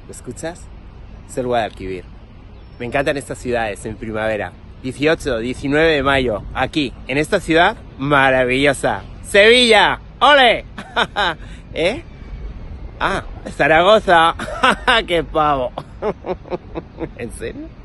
¿Lo escuchas? Es el Guadalquivir. Me encantan estas ciudades en primavera. 18, 19 de mayo, aquí, en esta ciudad maravillosa. ¡Sevilla! ¡Ole! ¿Eh? Ah, Zaragoza. ¡Qué pavo! ¿En serio?